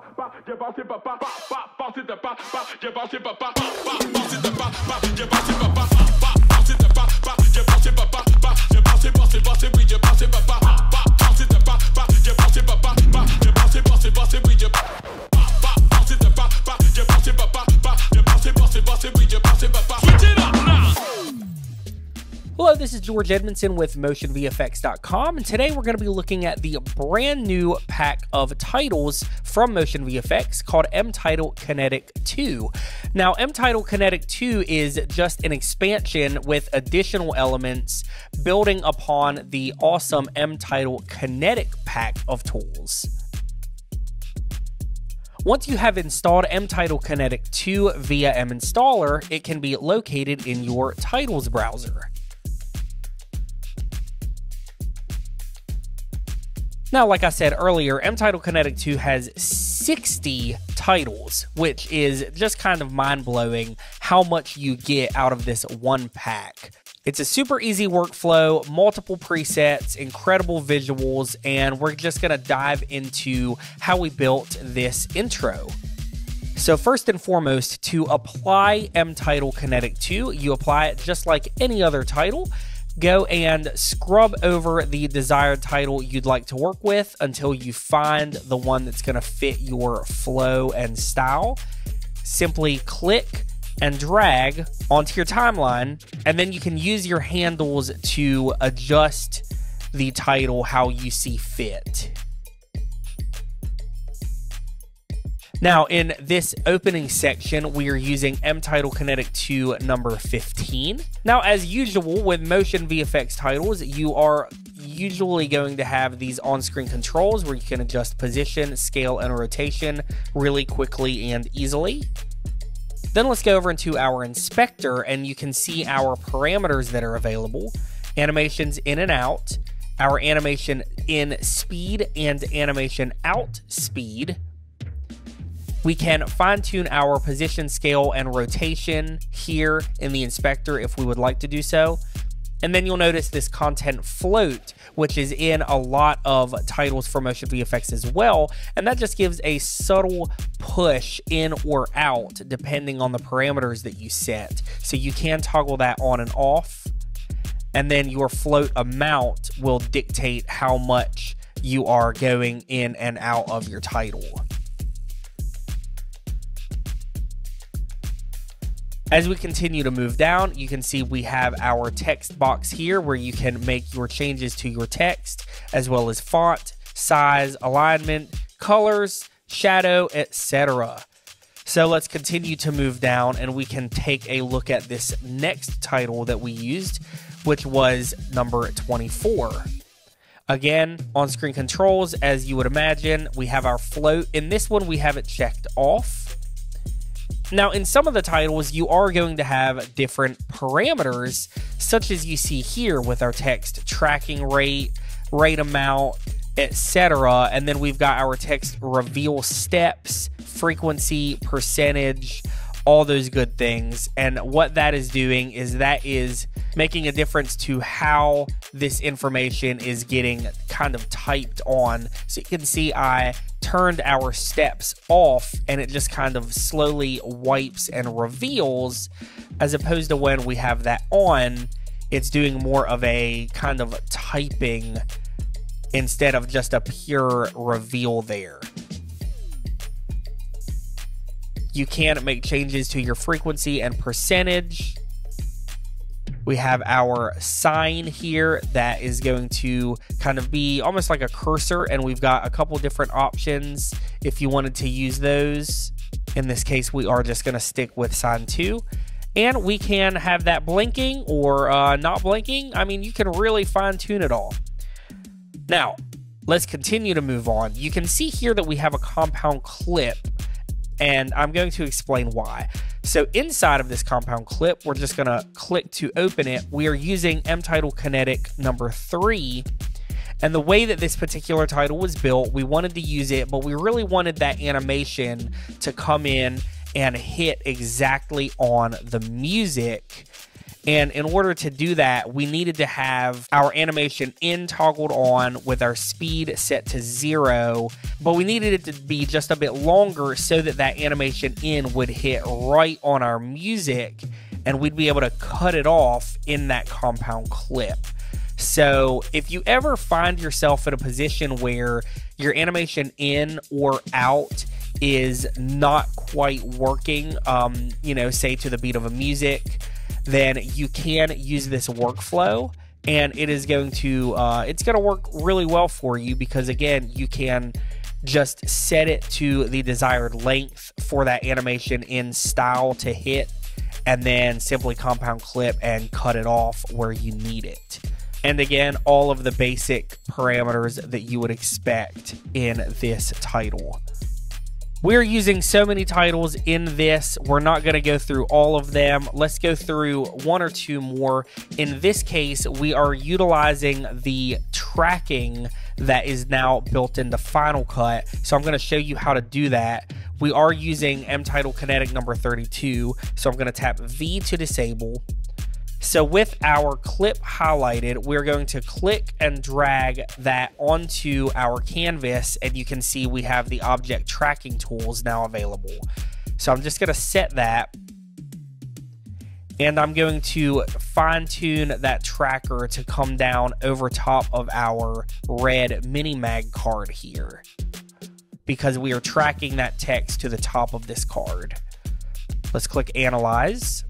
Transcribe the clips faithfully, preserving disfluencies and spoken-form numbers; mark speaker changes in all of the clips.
Speaker 1: Hello, this is George Edmondson with Motion V F X dot com, and today we're going to be looking at the brand new pack of titles from MotionVFX called mTitle Kinetic two. Now, mTitle Kinetic two is just an expansion with additional elements building upon the awesome mTitle Kinetic pack of tools. Once you have installed mTitle Kinetic two via mInstaller, it can be located in your titles browser. Now, like I said earlier, mTitle Kinetic two has sixty titles, which is just kind of mind-blowing how much you get out of this one pack. It's a super easy workflow, multiple presets, incredible visuals, and we're just going to dive into how we built this intro. So first and foremost, to apply mTitle Kinetic two, you apply it just like any other title. Go and scrub over the desired title you'd like to work with until you find the one that's going to fit your flow and style. Simply click and drag onto your timeline, and then you can use your handles to adjust the title how you see fit. Now, in this opening section, we are using mTitle Kinetic two number fifteen. Now, as usual with MotionVFX titles, you are usually going to have these on-screen controls where you can adjust position, scale, and rotation really quickly and easily. Then let's go over into our inspector, and you can see our parameters that are available, animations in and out, our animation in speed and animation out speed. We can fine-tune our position, scale, and rotation here in the inspector if we would like to do so. And then you'll notice this content float, which is in a lot of titles for MotionVFX as well, and that just gives a subtle push in or out depending on the parameters that you set. So you can toggle that on and off, and then your float amount will dictate how much you are going in and out of your title. As we continue to move down, you can see we have our text box here where you can make your changes to your text, as well as font, size, alignment, colors, shadow, et cetera. So let's continue to move down, and we can take a look at this next title that we used, which was number twenty-four. Again, on-screen controls, as you would imagine, we have our float. In this one, we have it checked off. Now, in some of the titles, you are going to have different parameters, such as you see here with our text tracking rate, rate amount, et cetera. And then we've got our text reveal steps, frequency, percentage, all those good things. And what that is doing is that is making a difference to how this information is getting kind of typed on. So you can see I turned our steps off, and it just kind of slowly wipes and reveals, as opposed to when we have that on, it's doing more of a kind of typing instead of just a pure reveal there. You can make changes to your frequency and percentage. We have our sign here that is going to kind of be almost like a cursor, and we've got a couple different options if you wanted to use those. In this case, we are just going to stick with sign two. And we can have that blinking or uh, not blinking. I mean, you can really fine tune it all. Now, let's continue to move on. You can see here that we have a compound clip, and I'm going to explain why. So inside of this compound clip, we're just gonna click to open it. We are using mTitle Kinetic number three. And the way that this particular title was built, we wanted to use it, but we really wanted that animation to come in and hit exactly on the music. And in order to do that, we needed to have our animation in toggled on with our speed set to zero, but we needed it to be just a bit longer so that that animation in would hit right on our music and we'd be able to cut it off in that compound clip. So if you ever find yourself in a position where your animation in or out is not quite working, um, you know, say to the beat of a music, then you can use this workflow, and it is going to uh, it's going to work really well for you, because again, you can just set it to the desired length for that animation in style to hit, and then simply compound clip and cut it off where you need it. And again, all of the basic parameters that you would expect in this title. We're using so many titles in this, we're not going to go through all of them. Let's go through one or two more. In this case, we are utilizing the tracking that is now built into Final Cut. So I'm going to show you how to do that. We are using mTitle Kinetic number thirty-two. So I'm going to tap V to disable. So with our clip highlighted, we're going to click and drag that onto our canvas, and you can see we have the object tracking tools now available. So I'm just going to set that, and I'm going to fine tune that tracker to come down over top of our red mini mag card here, because we are tracking that text to the top of this card. Let's click Analyze.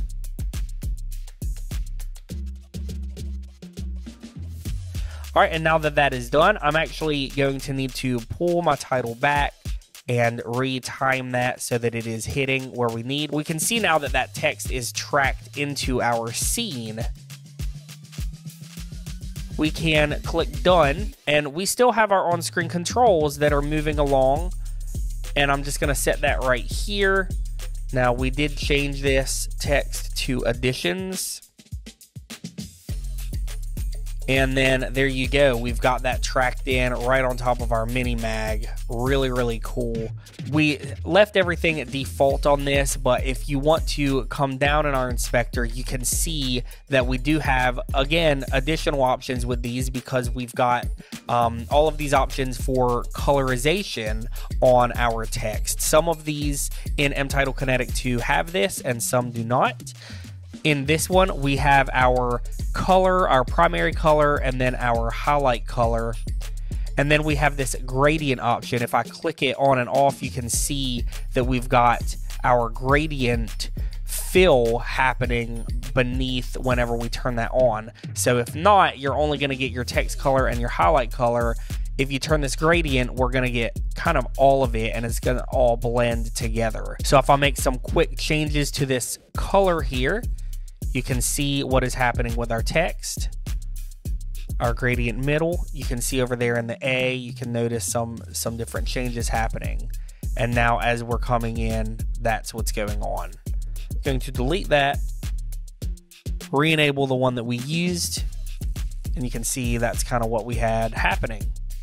Speaker 1: All right, and now that that is done, I'm actually going to need to pull my title back and retime that so that it is hitting where we need. We can see now that that text is tracked into our scene. We can click Done, and we still have our on-screen controls that are moving along, and I'm just gonna set that right here. Now, we did change this text to Additions. And then there you go. We've got that tracked in right on top of our mini mag. Really, really cool. We left everything at default on this, but if you want to come down in our inspector, you can see that we do have, again, additional options with these, because we've got um, all of these options for colorization on our text. Some of these in mTitle Kinetic two have this, and some do not. In this one, we have our color, our primary color, and then our highlight color. And then we have this gradient option. If I click it on and off, you can see that we've got our gradient fill happening beneath whenever we turn that on. So if not, you're only going to get your text color and your highlight color. If you turn this gradient, we're going to get kind of all of it, and it's going to all blend together. So if I make some quick changes to this color here, you can see what is happening with our text. Our gradient middle, you can see over there in the A, you can notice some, some different changes happening. And now as we're coming in, that's what's going on. I'm going to delete that, re-enable the one that we used, and you can see that's kind of what we had happening.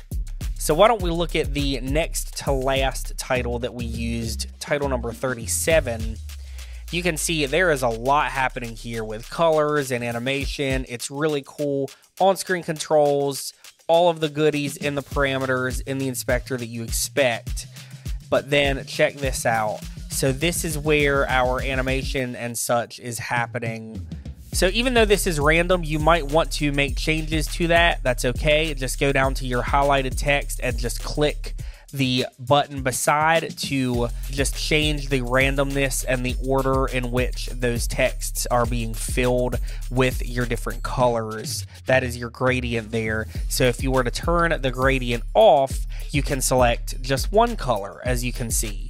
Speaker 1: So why don't we look at the next to last title that we used, title number thirty-seven. You can see there is a lot happening here with colors and animation. It's really cool. On-screen controls, all of the goodies in the parameters in the inspector that you expect. But then check this out. So this is where our animation and such is happening. So even though this is random, you might want to make changes to that. That's okay. Just go down to your highlighted text and just click the button beside to just change the randomness and the order in which those texts are being filled with your different colors. That is your gradient there. So if you were to turn the gradient off, you can select just one color, as you can see.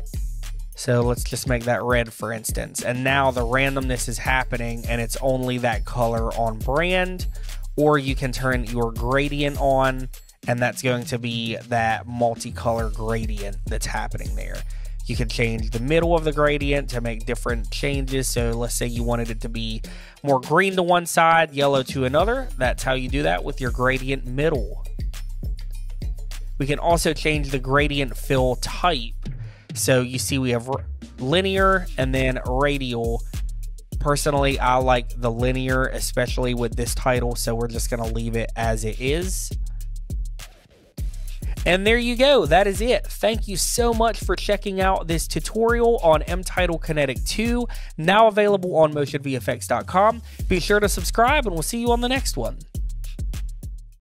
Speaker 1: So let's just make that red, for instance. And now the randomness is happening, and it's only that color on brand. Or you can turn your gradient on, and that's going to be that multicolor gradient that's happening there. You can change the middle of the gradient to make different changes. So let's say you wanted it to be more green to one side, yellow to another. That's how you do that with your gradient middle. We can also change the gradient fill type. So you see we have linear and then radial Personally, I like the linear, especially with this title, so we're just going to leave it as it is. And there you go, that is it. Thank you so much for checking out this tutorial on mTitle Kinetic two, now available on motion V F X dot com. Be sure to subscribe, and we'll see you on the next one.